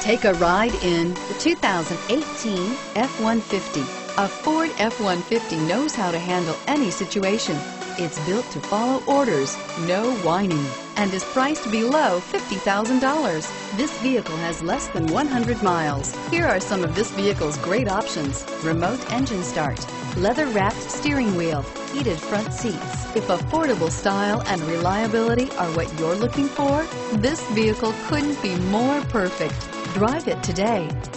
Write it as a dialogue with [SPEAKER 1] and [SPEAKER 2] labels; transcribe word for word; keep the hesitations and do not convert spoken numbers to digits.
[SPEAKER 1] Take a ride in the two thousand eighteen F one fifty. A Ford F one fifty knows how to handle any situation. It's built to follow orders, no whining, and is priced below fifty thousand dollars. This vehicle has less than one hundred miles. Here are some of this vehicle's great options: remote engine start, leather-wrapped steering wheel, heated front seats. If affordable style and reliability are what you're looking for, this vehicle couldn't be more perfect. Drive it today.